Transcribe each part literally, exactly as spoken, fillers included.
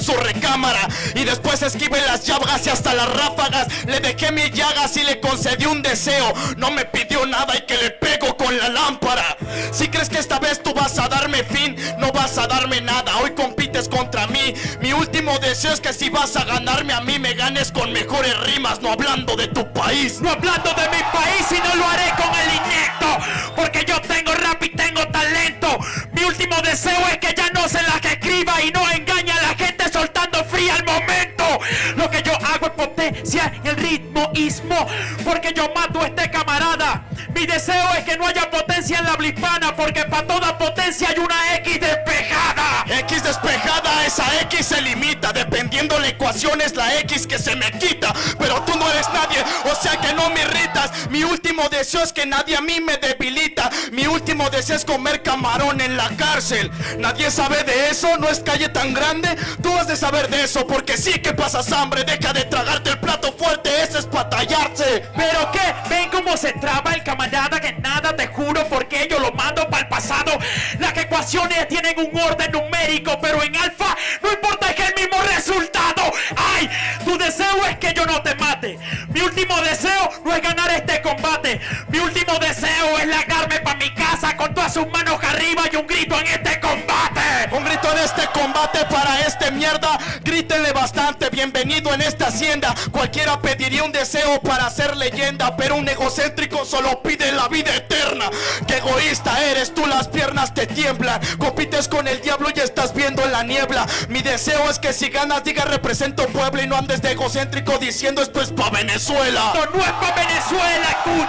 su recámara. Y después esquivé las llagas y hasta las ráfagas. Le dejé mis llagas y le concedí un deseo. No me pidió nada y que le pego con la lámpara. Si crees que esta vez tú vas a darme fin, no vas a darme nada. Hoy compites contra mí. Mi último deseo es que si vas a ganarme a mí, me ganes con mejores rimas. No hablando de tu país, no hablando de mi país, y no lo haré con el inyecto, porque yo tengo rap y tengo talento. Mi último deseo es que ya no se la que escriba y no engañe a la gente soltando fría al momento. Lo que yo hago es potencia y el ritmo ismo, porque yo mato a este camarada. Mi deseo es que no haya potencia en la habla hispana, porque para toda potencia hay una X despejada. X despejada, esa X se limita. Dependiendo la ecuación es la X que se me quita. Pero tú no eres nadie, o sea que no me irritas. Mi último deseo es que nadie a mí me debilita. Mi último deseo es comer camarón en la cárcel. Nadie sabe de eso, no es calle tan grande. Tú has de saber de eso, porque sí que pasas hambre. Deja de tragarte el plato fuerte, ese es para tallarse. ¿Pero qué? ¿Ven cómo se traba el camarada? Que nada, te juro, porque yo lo mando para el pasado. Las ecuaciones tienen un orden numérico, pero en alfa no importa, es que el mismo resultado. ¡Ay! Tu deseo es que yo no te mate. Mi último deseo no es ganar este combate. Mi último deseo es largarme para mi casa con todas sus manos arriba y un grito en este combate. Un grito en este combate para este mierda. Grítenle bastante, bienvenido en esta hacienda. Cualquiera pediría un deseo para ser leyenda, pero un egocéntrico solo pide la vida eterna. Qué egoísta eres, tú las piernas te tiemblan. Compites con el diablo y estás viendo la niebla. Mi deseo es que si ganas diga represento Puebla y no andes de egocéntrico diciendo esto es pa' Venezuela. Esto no es pa' Venezuela,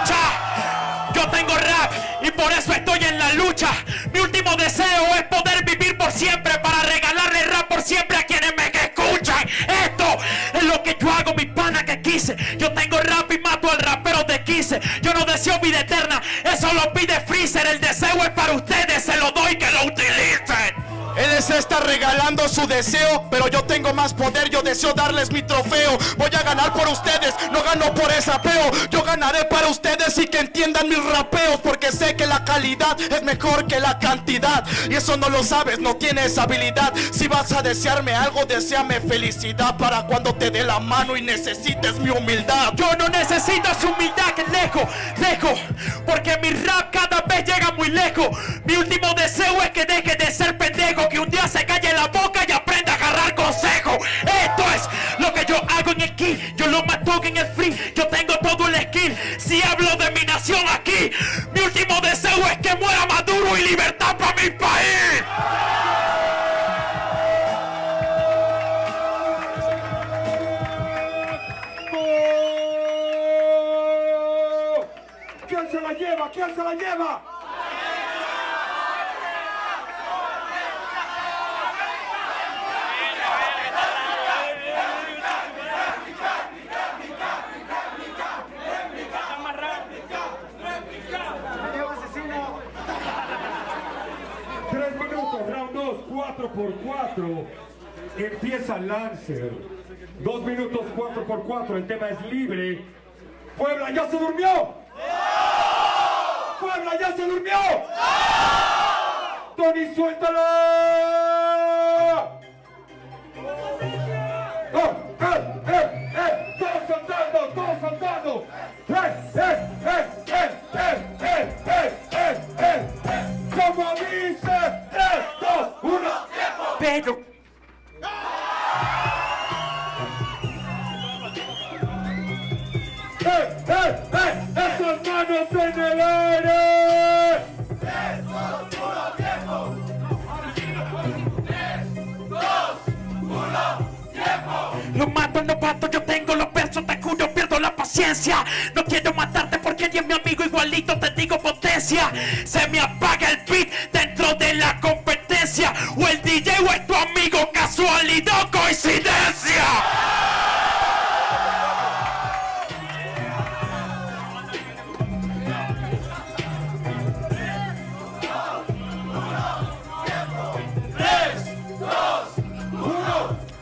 escucha. Yo tengo rap y por eso estoy en la lucha. Mi último deseo es poder vivir por siempre, para regalarle rap por siempre a quienes me escuchan. Esto es lo que yo hago, mi pana, que quise. Yo tengo rap y mato al rapero de quise. Yo no deseo vida eterna, eso lo pide Freezer. El deseo es para ustedes, se lo doy, que lo utilicen. Él se está regalando su deseo, pero yo tengo más poder, yo deseo darles mi trofeo. Voy a ganar por ustedes, no gano por ese apeo. Yo ganaré para ustedes y que entiendan mis rapeos, porque sé que la calidad es mejor que la cantidad. Y eso no lo sabes, no tienes habilidad. Si vas a desearme algo, deséame felicidad para cuando te dé la mano y necesites mi humildad. Yo no necesito su humildad, que lejos, lejos, porque mi rap cada vez llega muy lejos. Mi último deseo es que deje de ser pendejo, que un día se calle la boca y aprenda a agarrar consejo. Esto es lo que yo hago en el key. Yo lo mato en el free. Yo tengo todo el skill. Si hablo de mi nación aquí, mi último deseo es que muera Maduro y libertad para mi país. ¿Quién se la lleva? ¿Quién se la lleva? cuatro por cuatro empieza Lancer. Dos minutos cuatro por cuatro, el tema es libre. Puebla ya se durmió. ¡No! Puebla ya se durmió. ¡No! Tony, suéltala. ¡Oh! ¡Eh! ¡Eh! ¡Eh! ¡Todos saltando! ¡Todos saltando! ¡Eh! ¡Eh! ¡Eh! ¡Eh! ¡Eh! ¡Eh! ¡Eh! ¡Eh! ¡Eh! ¡Eh! ¡Como dice! ¡Tres, dos, uno! ¡Tiempo! Pero ¡Eh! ¡Eh! ¡Eh! ¡Esas manos en el aire! ¡Tres, dos, uno! ¡Tiempo! ¡Tres, dos, uno! ¡Tiempo! lo mato, no pato, yo tengo los pesos, te juro, pierdo la paciencia. No quiero matarte porque ni es mi amigo, igualito te digo potencia. Se me apaga el beat dentro de la competencia. O el D J o es tu amigo, casualidad o coincidencia.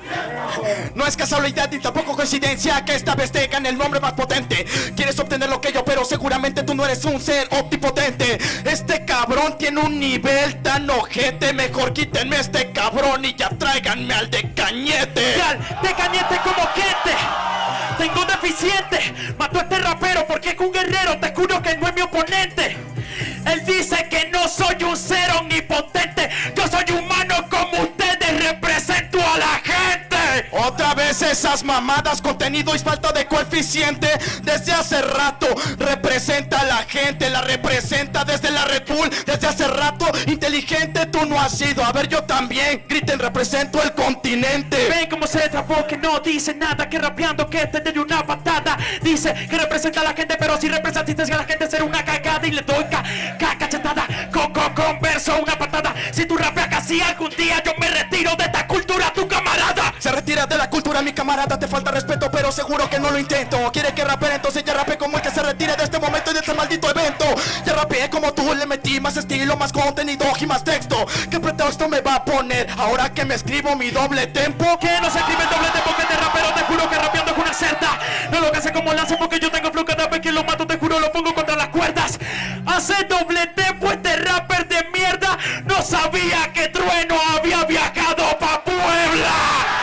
No es casualidad ni tampoco coincidencia que esta vez te gane el nombre más potente. Quieres obtener lo que yo, pero seguramente tú no eres un ser omnipotente. Este cabrón tiene un nivel tan ojete. Mejor quítenme este cabrón y ya tráiganme al de Cañete. Al de Cañete como gente. Tengo un deficiente. Mató a este rapero porque es un guerrero. Te juro que no es mi oponente. Él dice que no soy un ser omnipotente. Yo soy humano como ustedes. Represento a la gente. Otra vez esas mamadas, contenido y falta de coeficiente. Desde hace rato representa a la gente. La representa desde la Red Bull. Desde hace rato, inteligente tú no has sido. A ver, yo también, griten, represento el continente. Ven como se atrapó, que no dice nada. Que rapeando que te doy una patada. Dice que representa a la gente, pero si representaste a la gente será una cagada. Y le doy ca, ca cachetada, con, con, con verso, una patada. Si tú rapeas casi algún día yo me retiro de esta cultura, tu camarada. Se retira de la cultura, mi camarada, te falta respeto, pero seguro que no lo intento. Quiere que rapee, entonces ya rapé como el que se retire de este momento y de este maldito evento. Ya rapeé como tú, le metí más estilo, más contenido y más texto. ¿Qué pretexto me va a poner ahora que me escribo mi doble tempo? Que no se escribe el doble tempo, que te rapero, te juro que rapeando es una cerda. No lo que hace como lanza porque yo tengo flow, cada vez que lo mato te juro lo pongo contra las cuerdas. Hace doble tempo este rapper de mierda. No sabía que Trueno había viajado pa' Puebla.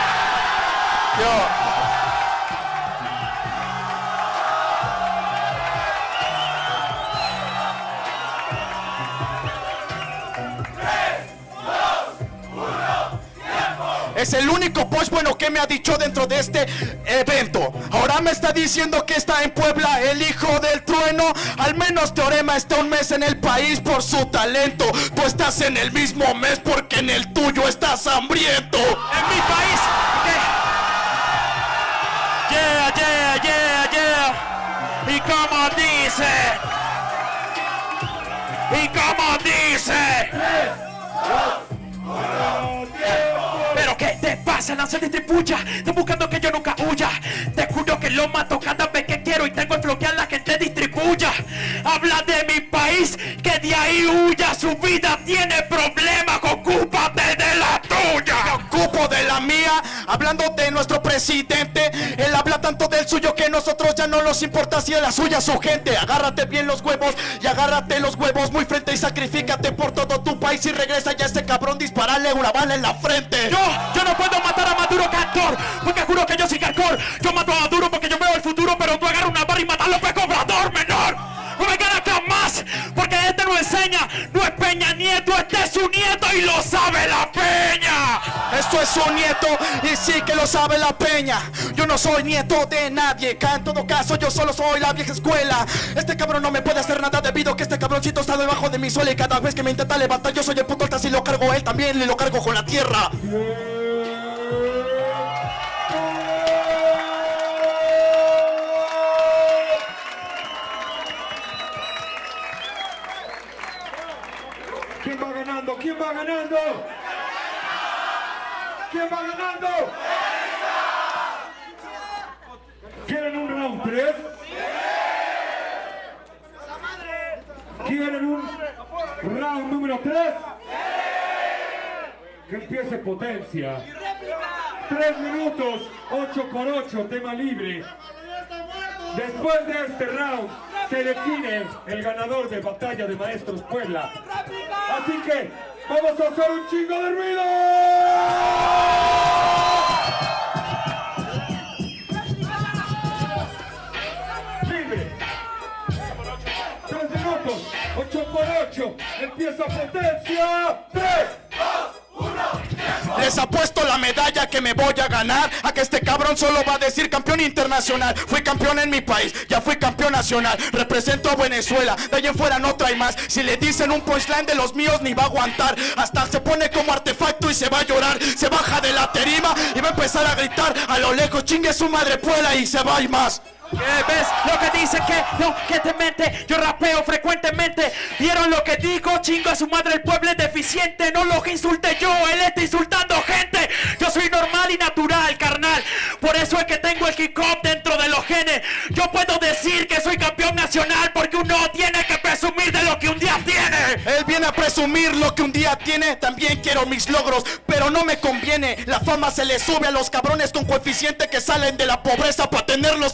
Yo. Es el único post bueno que me ha dicho dentro de este evento. Ahora me está diciendo que está en Puebla el hijo del Trueno. Al menos Teorema está un mes en el país por su talento. Tú estás en el mismo mes porque en el tuyo estás hambriento. En mi país, ¿qué? Yeah, yeah, yeah, yeah. Y como dice, y como dice. Pero ¿qué te pasa? No se distribuya. Están buscando que yo nunca huya. Te juro que lo mato cada vez que quiero y tengo el flow que a la gente distribuya. Habla de mi país, que de ahí huya. Su vida tiene problemas, ocúpate de la tuya. Me ocupo de la mía, hablando de nuestro presidente. Él habla tanto del suyo que nosotros ya no nos importa si es la suya su gente. Agárrate bien los huevos y agárrate los huevos muy frente y sacrifícate por todo tu país y regresa ya a este cabrón, dispararle una bala en la frente. Yo, yo no puedo matar a Maduro Cantor, porque juro que yo soy hardcore. Yo mato a Maduro porque yo veo el futuro, pero tú agarras una barra y matas a López Obrador, menor. No me ganas jamás, porque este no enseña, no es Peña Nieto, este es su nieto y lo sabe la Peña. Esto es su nieto y sí que lo sabe la Peña. Yo no soy nieto de nadie, que en todo caso yo solo soy la vieja escuela. Este cabrón no me puede hacer nada debido a que este cabroncito está debajo de mi suelo y cada vez que me intenta levantar yo soy el puto alta, si lo cargo él también le lo cargo con la tierra. ¿Quién va ganando? ¿Quién va ganando? ¿Quién va ganando? ¿Quieren un round tres? ¿Quieren un round número tres? Que empiece potencia. Tres minutos, ocho por ocho, tema libre. Después de este round se define el ganador de Batalla de Maestros Puebla. Así que vamos a hacer un chingo de ruido. Libre. Tres minutos, ocho por ocho. Empieza potencia. Tres, dos, uno. Les apuesto la medalla que me voy a ganar a que este cabrón solo va a decir campeón internacional. Fui campeón en mi país, ya fui campeón nacional. Represento a Venezuela, de ahí en fuera no trae más. Si le dicen un punchline de los míos ni va a aguantar. Hasta se pone como artefacto y se va a llorar. Se baja de la tarima y va a empezar a gritar a lo lejos, chingue su madre Puebla, y se va a ir más. ¿Qué ves? Lo que dice que no, que te mente. Yo rapeo frecuentemente. ¿Vieron lo que digo? Chingo a su madre, el pueblo es deficiente. No lo que insulte yo, él está insultando gente. Yo soy normal y natural, carnal. Por eso es que tengo el hip hop dentro de los genes. Yo puedo decir que soy campeón nacional porque uno tiene que presumir de lo que un día tiene. Él viene a presumir lo que un día tiene. También quiero mis logros, pero no me conviene. La fama se le sube a los cabrones con coeficiente que salen de la pobreza para tener lo suficiente.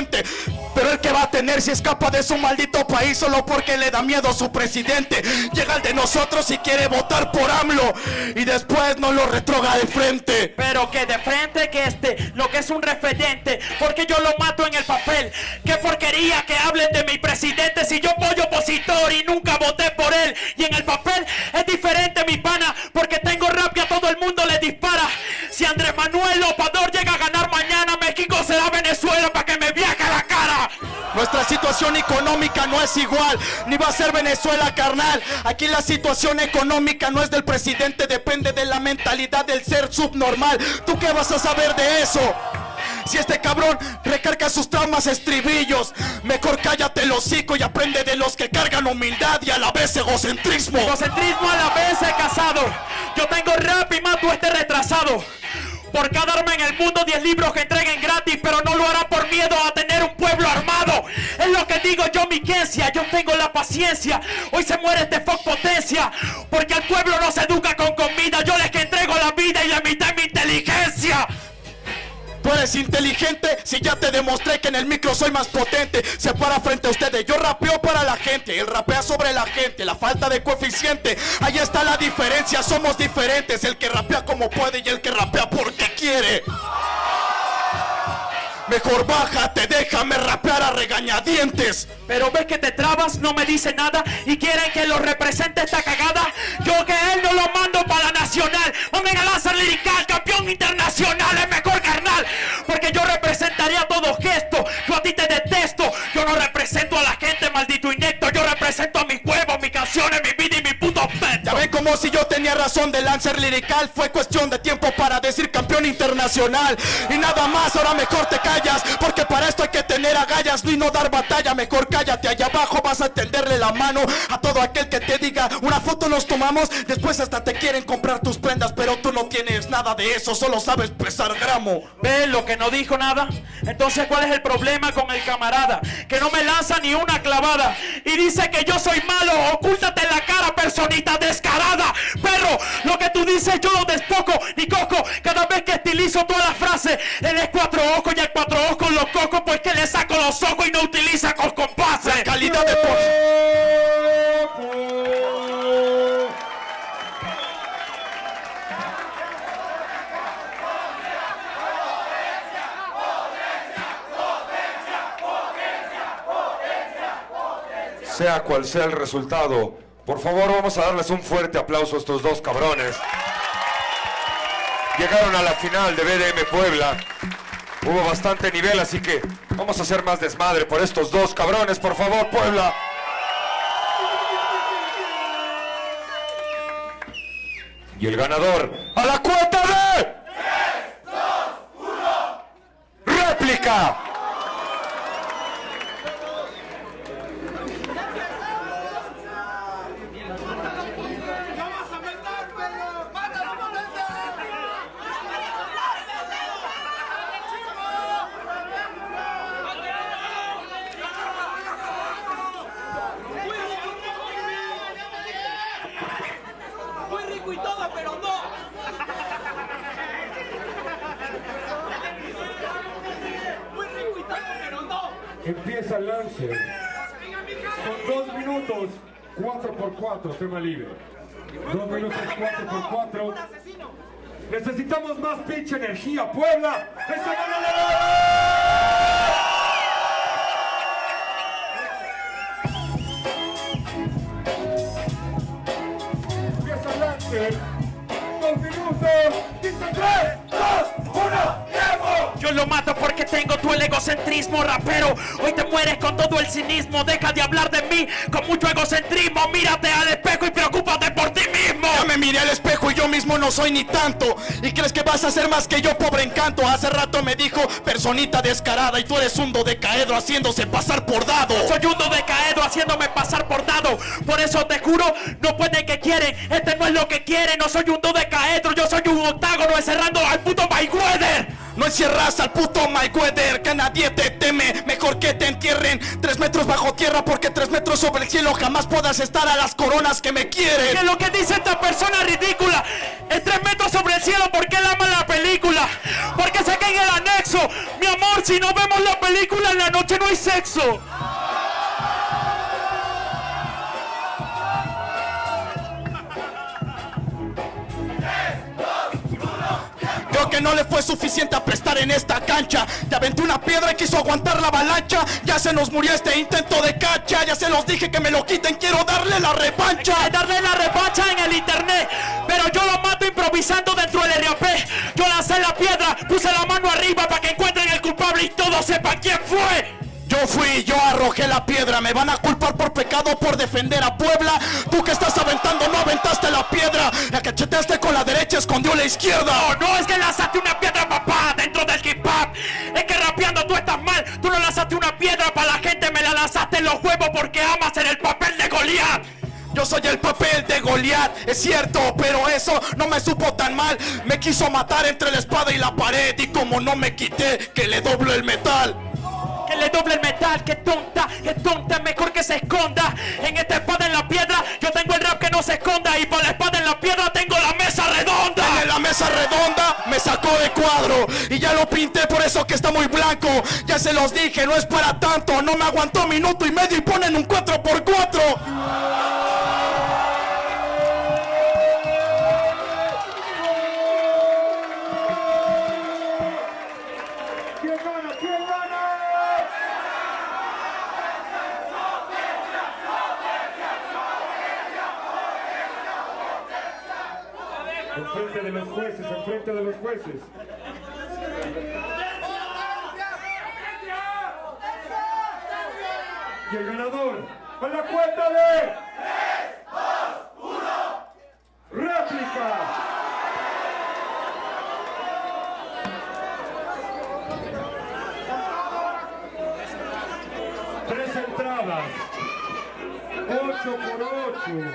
suficiente. Pero el que va a tener si escapa de su maldito país solo porque le da miedo a su presidente. Llega el de nosotros y quiere votar por AMLO y después no lo retroga de frente. Pero que de frente que este, lo que es un referente, porque yo lo mato en el papel. Qué porquería que hablen de mi presidente si yo apoyo opositor y nunca voté por él. Y en el papel es diferente, mi pana, porque tengo rap y a todo el mundo le dispara. Si Andrés Manuel López llega a ganar mañana, México será Venezuela para que me viaje la cara. Nuestra situación económica no es igual, ni va a ser Venezuela, carnal. Aquí la situación económica no es del presidente, depende de la mentalidad del ser subnormal. ¿Tú qué vas a saber de eso? Si este cabrón recarga sus traumas estribillos, mejor cállate el hocico y aprende de los que cargan humildad y a la vez egocentrismo. Egocentrismo a la vez he casado. Yo tengo rap y mato a este retrasado. Por cada arma en el mundo, diez libros que entreguen gratis, pero no lo hará por miedo a tener un pueblo armado. Es lo que digo yo, mi quiencia, yo tengo la paciencia. Hoy se muere este fuck potencia, porque al pueblo no se educa con comida. Yo les que entrego la vida y la mitad es mi inteligencia. Tú eres inteligente si ya te demostré que en el micro soy más potente. Se para frente a ustedes, yo rapeo para la gente, él rapea sobre la gente, la falta de coeficiente. Ahí está la diferencia, somos diferentes. El que rapea como puede y el que rapea porque quiere. Mejor bájate, déjame rapear a regañadientes. Pero ves que te trabas, no me dice nada y quieren que lo represente esta cagada. Yo que él no lo mando para la nacional. Manden a Lázaro Lirical, campeón internacional, es mejor carnal. Porque yo representaría todo gesto. Yo a ti te detesto. Yo no represento a la gente, maldito inecto. Yo represento a mis huevos, mis canciones, mi vida y mi puto pecho. Ya ven como si yo tenía razón de Lancer Lirical. Fue cuestión de tiempo para decir campeón internacional. Y nada más, ahora mejor te callas, porque para esto hay que tener agallas y no dar batalla. Mejor cállate, allá abajo vas a tenderle la mano a todo aquel que te diga una foto nos tomamos, después hasta te quieren comprar tus prendas, pero tú no tienes nada de eso, solo sabes pesar gramo. ¿Ves lo que no dijo nada? Entonces ¿cuál es el problema con el camarada? Que no me lanza ni una clavada y dice que yo soy malo. Ocúltate la cara, personita descarada. Perro, lo que tú dices yo lo despoco ni coco. Cada vez que estilizo todas las frases, él es cuatro ojos y el cuatro ojos con los cocos, pues que le saco los ojos y no utiliza con compases. La calidad de por... Sea cual sea el resultado, por favor vamos a darles un fuerte aplauso a estos dos cabrones. Llegaron a la final de B D M Puebla. Hubo bastante nivel, así que vamos a hacer más desmadre por estos dos cabrones, por favor, Puebla. Y el ganador, a la cuenta de... tres, dos, uno. ¡Réplica! Empieza el lance. Son dos minutos, cuatro por cuatro, tema libre. Dos minutos, cuatro por cuatro. Necesitamos más pinche energía, Puebla. ¡Esa Empieza el lance. Dos minutos. Dice tres, dos, uno, tiempo. Yo lo mato porque tengo tú el egocentrismo, rapero. Hoy te mueres con todo el cinismo. Deja de hablar de mí con mucho egocentrismo. Mírate al espejo y preocúpate por ti mismo. Ya me miré al espejo y yo mismo no soy ni tanto. ¿Y crees que vas a ser más que yo, pobre encanto? Hace rato me dijo personita descarada y tú eres un dodecaedro haciéndose pasar por dado. Soy un dodecaedro haciéndome pasar por dado. Por eso te juro, no pueden que quieren. Este no es lo que quieren. No soy un dodecaedro, yo soy un octágono encerrando al puto Mayweather. No encierras al puto Mayweather, que nadie te teme. Mejor que te entierren tres metros bajo tierra, porque tres metros sobre el cielo jamás puedas estar a las coronas que me quieren. Que lo que dice esta persona ridícula es tres metros sobre el cielo porque él ama la película. Porque sé que en el anexo mi amor amor, si no vemos la película en la noche no hay sexo. Creo que no le fue suficiente apestar en esta cancha. Te aventé una piedra y quiso aguantar la avalancha. Ya se nos murió este intento de cacha. Ya se los dije que me lo quiten, quiero darle la revancha. Hay que darle la revancha en el internet, pero yo lo mato improvisando dentro del R A P. Yo lancé la piedra, puse la mano arriba para que encuentren el culpable y todos sepan quién fue. Yo fui, yo arrojé la piedra. Me van a culpar por pecado por defender a Puebla. Tú que estás aventando no aventaste la piedra. La cacheteaste con la derecha, escondió la izquierda. No, no es que lanzaste una piedra, papá, dentro del hip hop. Es que rapeando tú estás mal. Tú no lanzaste una piedra para la gente, me la lanzaste en los huevos porque amas en el papel de Goliat. Yo soy el papel de Goliat, es cierto, pero eso no me supo tan mal. Me quiso matar entre la espada y la pared, y como no me quité, que le doblo el metal. Que le doble el metal, que tonta, que tonta, mejor que se esconda. En esta espada en la piedra, yo tengo el rap que no se esconda. Y para la espada en la piedra tengo la mesa redonda. En la mesa redonda me sacó de cuadro y ya lo pinté, por eso que está muy blanco. Ya se los dije, no es para tanto. No me aguantó minuto y medio y ponen un cuatro por cuatro. Enfrente de los jueces, enfrente de los jueces. Y el ganador, a la cuenta de tres, dos, uno, réplica. Tres entradas, ocho por ocho.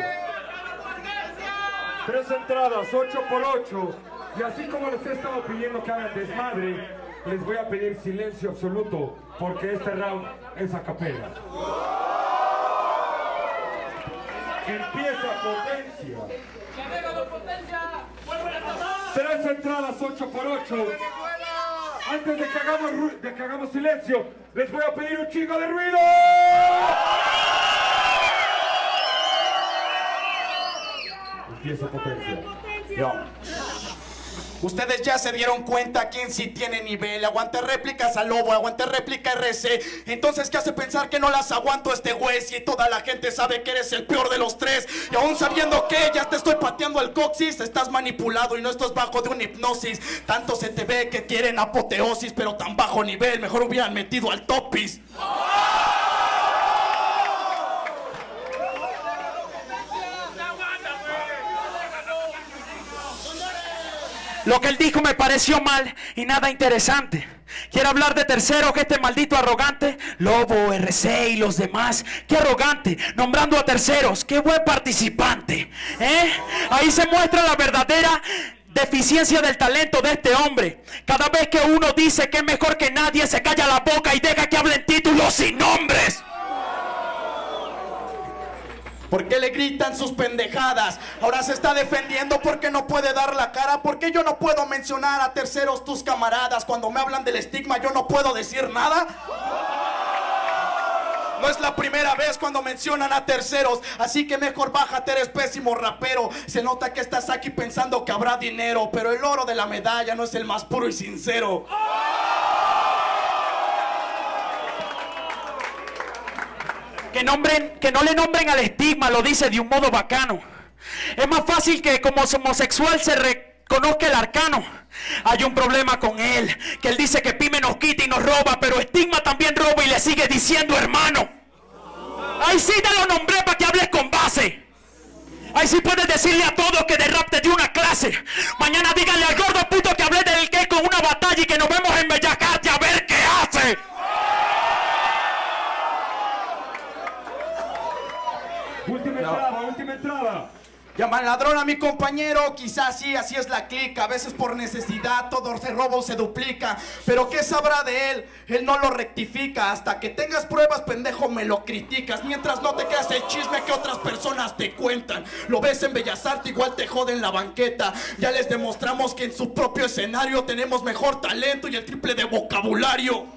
Tres entradas, ocho por ocho. Y así como les he estado pidiendo que hagan desmadre, les voy a pedir silencio absoluto, porque este round es a capela. Empieza Potencia. Tres entradas, ocho por ocho. Antes de que hagamos, de que hagamos silencio, les voy a pedir un chingo de ruido. Empieza Potencia. Yo. Ustedes ya se dieron cuenta quién sí tiene nivel. Aguante réplicas a Lobo, aguante réplica R C. Entonces, ¿qué hace pensar que no las aguanto este güey? Si toda la gente sabe que eres el peor de los tres. Y aún sabiendo que ya te estoy pateando el coxis, estás manipulado y no estás bajo de una hipnosis. Tanto se te ve que quieren apoteosis, pero tan bajo nivel, mejor hubieran metido al topis. Lo que él dijo me pareció mal y nada interesante. Quiere hablar de tercero, que este maldito arrogante. Lobo, R C y los demás. Qué arrogante, nombrando a terceros. Qué buen participante, ¿eh? Ahí se muestra la verdadera deficiencia del talento de este hombre. Cada vez que uno dice que es mejor que nadie, se calla la boca y deja que hablen títulos sin nombres. ¿Por qué le gritan sus pendejadas? Ahora se está defendiendo porque no puede dar la cara. ¿Por qué yo no puedo mencionar a terceros tus camaradas? Cuando me hablan del estigma yo no puedo decir nada. No es la primera vez cuando mencionan a terceros, así que mejor bájate, eres pésimo rapero. Se nota que estás aquí pensando que habrá dinero, pero el oro de la medalla no es el más puro y sincero. Que, nombren, que no le nombren al estigma, lo dice de un modo bacano. Es más fácil que como homosexual se reconozca el arcano. Hay un problema con él, que él dice que Pyme nos quita y nos roba, pero estigma también roba y le sigue diciendo hermano. Ahí sí te lo nombré para que hables con base. Ahí sí puedes decirle a todos que de rap te dio una clase. Mañana díganle al gordo puto que hablé del que con una batalla y que nos vemos en Bellacarte a ver qué hace. Última entrada, última entrada. Llaman ladrón a mi compañero, quizás sí, así es la clica. A veces por necesidad todo se roba o se duplica. Pero ¿qué sabrá de él? Él no lo rectifica. Hasta que tengas pruebas, pendejo, me lo criticas. Mientras no te creas el chisme que otras personas te cuentan. Lo ves en Bellas Artes, igual te joden la banqueta. Ya les demostramos que en su propio escenario tenemos mejor talento y el triple de vocabulario.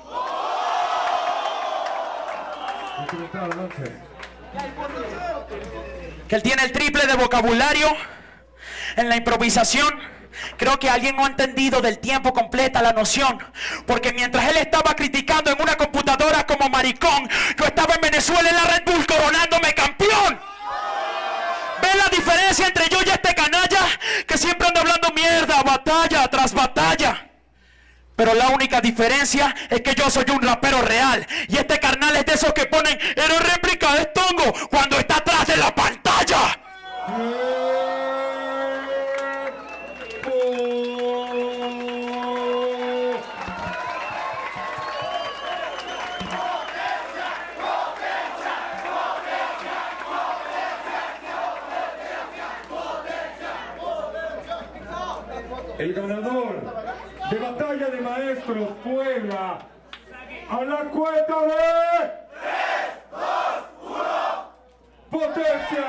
Que él tiene el triple de vocabulario en la improvisación. Creo que alguien no ha entendido del tiempo completa la noción. Porque mientras él estaba criticando en una computadora como maricón, yo estaba en Venezuela en la Red Bull coronándome campeón. ¿Ven la diferencia entre yo y este canalla? Que siempre anda hablando mierda, batalla tras batalla. Pero la única diferencia es que yo soy un rapero real. Y este carnal es de esos que ponen héroe réplica de Tongo cuando está atrás de la pantalla. El ganador de Batalla de Maestros Puebla, a la cuenta de tres, dos, uno, ¡Potencia!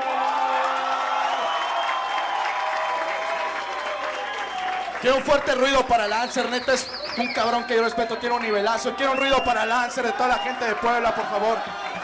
Quiero un fuerte ruido para Lancer, neta es un cabrón que yo respeto, tiene un nivelazo. Quiero un ruido para Lancer de toda la gente de Puebla, por favor.